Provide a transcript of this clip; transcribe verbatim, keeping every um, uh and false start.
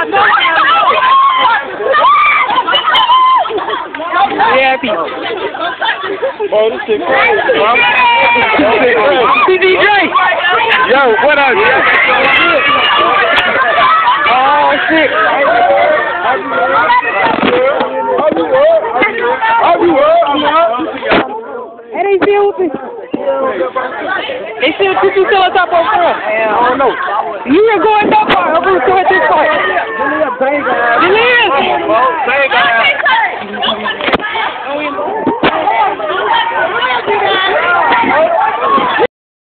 Yeah, people. Oh, this shit crazy, bro. C D J. Yo, what up, yo? Oh, shit. How you up? How you up? Hey, they still with me. They still put you still on top of the front. I don't know. You were going that far.